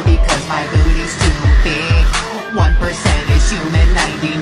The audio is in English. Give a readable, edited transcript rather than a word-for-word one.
because my booty's too big. 1% is human, 99